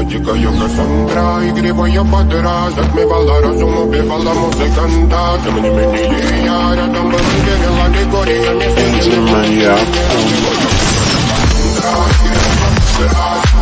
Дикая Кассандра, игривая подра, затмевала разум, убивала музыканта. Тем не менее я рядом был, верил аллегориями.